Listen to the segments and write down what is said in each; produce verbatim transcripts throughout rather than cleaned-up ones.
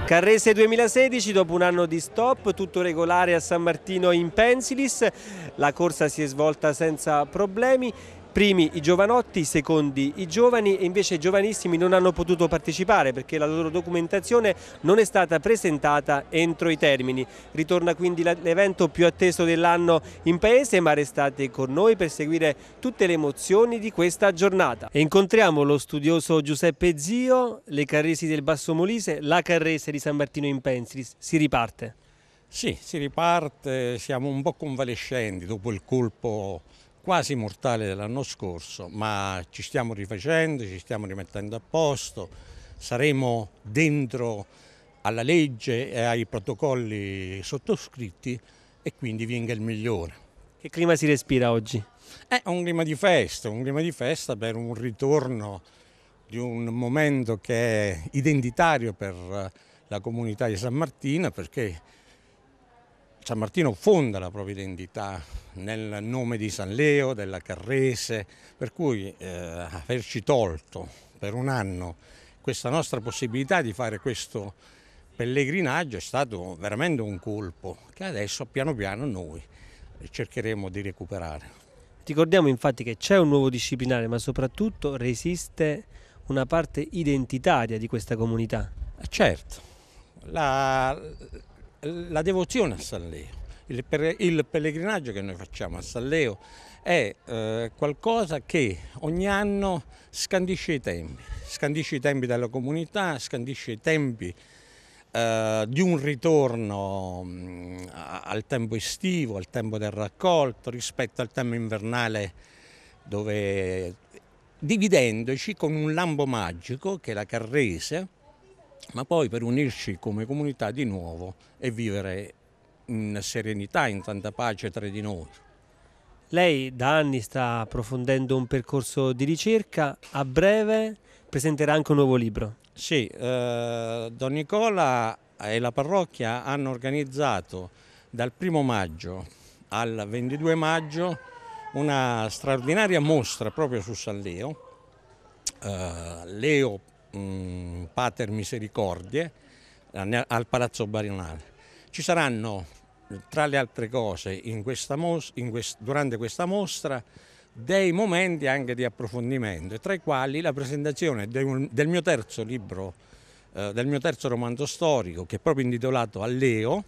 Carrese duemilasedici, dopo un anno di stop, tutto regolare a San Martino in Pensilis, la corsa si è svolta senza problemi. Primi i giovanotti, secondi i giovani, e invece i giovanissimi non hanno potuto partecipare perché la loro documentazione non è stata presentata entro i termini. Ritorna quindi l'evento più atteso dell'anno in paese, ma restate con noi per seguire tutte le emozioni di questa giornata. E incontriamo lo studioso Giuseppe Zio, le Carresi del Basso Molise, la Carrese di San Martino in Pensilis. Si riparte? Sì, si riparte, siamo un po' convalescenti dopo il colpo quasi mortale dell'anno scorso, ma ci stiamo rifacendo, ci stiamo rimettendo a posto, saremo dentro alla legge e ai protocolli sottoscritti e quindi venga il migliore. Che clima si respira oggi? È un clima di festa, un clima di festa per un ritorno di un momento che è identitario per la comunità di San Martino, perché San Martino fonda la propria identità nel nome di San Leo, della Carrese, per cui eh, averci tolto per un anno questa nostra possibilità di fare questo pellegrinaggio è stato veramente un colpo che adesso piano piano noi cercheremo di recuperare. Ricordiamo infatti che c'è un nuovo disciplinare, ma soprattutto resiste una parte identitaria di questa comunità. Certo, la... La devozione a San Leo, il, il pellegrinaggio che noi facciamo a San Leo è eh, qualcosa che ogni anno scandisce i tempi, scandisce i tempi della comunità, scandisce i tempi eh, di un ritorno mh, al tempo estivo, al tempo del raccolto, rispetto al tempo invernale, dove dividendoci con un lampo magico che è la Carrese, ma poi per unirci come comunità di nuovo e vivere in serenità, in tanta pace tra di noi. Lei da anni sta approfondendo un percorso di ricerca, a breve presenterà anche un nuovo libro. Sì, eh, Don Nicola e la parrocchia hanno organizzato dal primo maggio al ventidue maggio una straordinaria mostra proprio su San Leo, eh, Leo Pater Misericordie al Palazzo Barinale. Ci saranno, tra le altre cose, in questa mos- in quest- durante questa mostra dei momenti anche di approfondimento, tra i quali la presentazione de un, del mio terzo libro, eh, del mio terzo romanzo storico, che è proprio intitolato A Leo,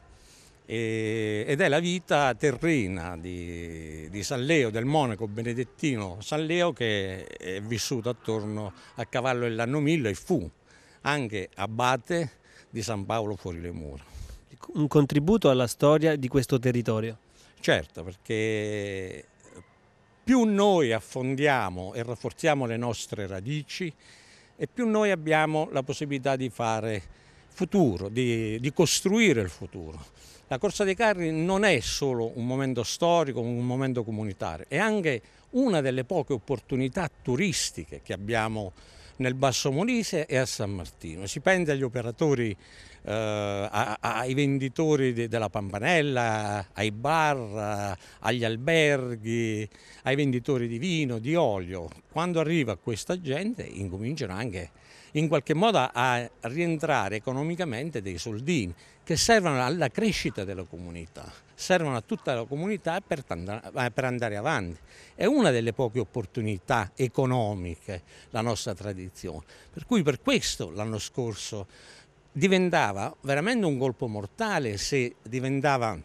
e, ed è la vita terrena di, di San Leo, del monaco benedettino San Leo, che è vissuto attorno a cavallo dell'anno mille e fu anche abate di San Paolo fuori le mura. Un contributo alla storia di questo territorio. Certo, perché più noi affondiamo e rafforziamo le nostre radici e più noi abbiamo la possibilità di fare futuro, di, di costruire il futuro. La Corsa dei Carri non è solo un momento storico, un momento comunitario, è anche una delle poche opportunità turistiche che abbiamo nel Basso Molise e a San Martino. Si pensa agli operatori, eh, a, ai venditori de, della Pampanella, ai bar, agli alberghi, ai venditori di vino, di olio. Quando arriva questa gente incominciano anche in qualche modo a rientrare economicamente dei soldini che servono alla crescita della comunità, servono a tutta la comunità per, per andare avanti. È una delle poche opportunità economiche la nostra tradizione, per cui per questo l'anno scorso diventava veramente un colpo mortale se diventava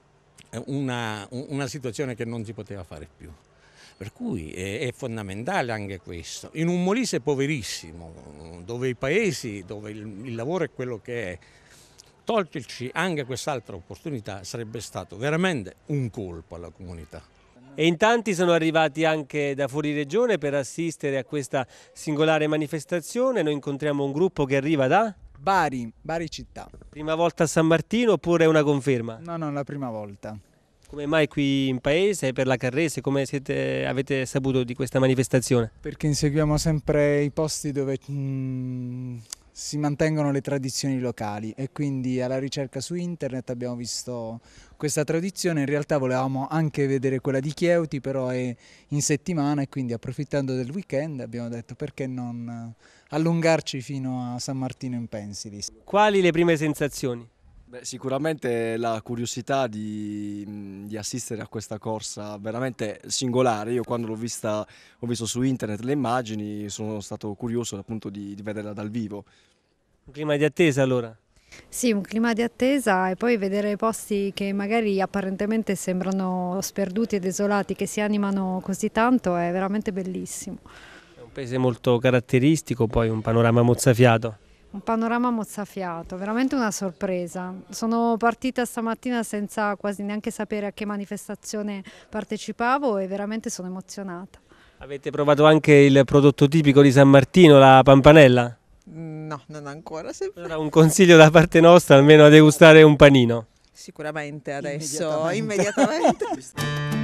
una, una situazione che non si poteva fare più. Per cui è fondamentale anche questo. In un Molise poverissimo, dove i paesi, dove il, il lavoro è quello che è, toglierci anche quest'altra opportunità sarebbe stato veramente un colpo alla comunità. E in tanti sono arrivati anche da fuori regione per assistere a questa singolare manifestazione. Noi incontriamo un gruppo che arriva da? Bari, Bari città. Prima volta a San Martino oppure è una conferma? No, no, la prima volta. Come mai qui in paese, per la Carrese, come siete, avete saputo di questa manifestazione? Perché inseguiamo sempre i posti dove mh, si mantengono le tradizioni locali e quindi alla ricerca su internet abbiamo visto questa tradizione. In realtà volevamo anche vedere quella di Chieuti, però è in settimana e quindi approfittando del weekend abbiamo detto perché non allungarci fino a San Martino in Pensilis. Quali le prime sensazioni? Beh, sicuramente la curiosità di, di assistere a questa corsa veramente singolare. Io quando l'ho vista, ho visto su internet le immagini, sono stato curioso appunto di, di vederla dal vivo. Un clima di attesa allora? Sì, un clima di attesa e poi vedere posti che magari apparentemente sembrano sperduti e desolati, che si animano così tanto, è veramente bellissimo. È un paese molto caratteristico, poi un panorama mozzafiato. Un panorama mozzafiato, veramente una sorpresa. Sono partita stamattina senza quasi neanche sapere a che manifestazione partecipavo e veramente sono emozionata. Avete provato anche il prodotto tipico di San Martino, la pampanella? No, non ancora. Se... Allora un consiglio da parte nostra, almeno a degustare un panino. Sicuramente adesso, Immediatamente. immediatamente.